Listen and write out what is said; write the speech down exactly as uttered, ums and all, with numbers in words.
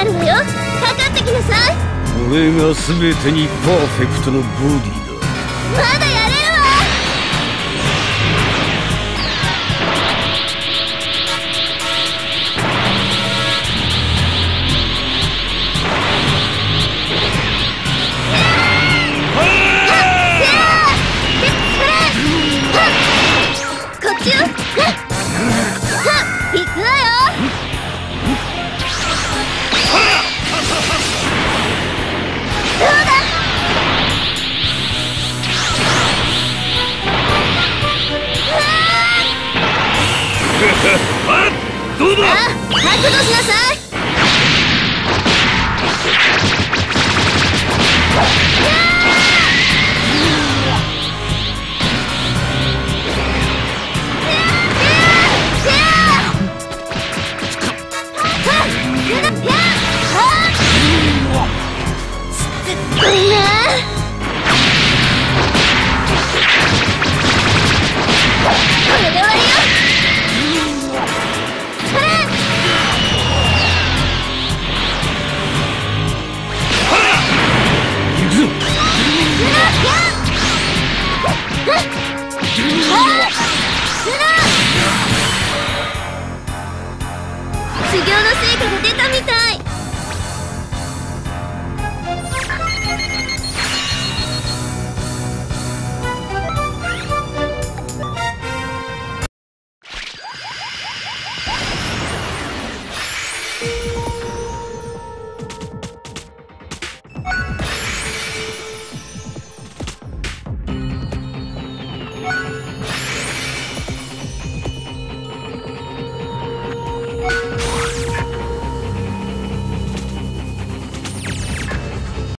あるわよ。かかってきなさい。 俺が全てにパーフェクトのボディだ。 まだやれるわ。こっちよ。行くわよ。どうだ。 どうだ。 あ、覚悟しなさい。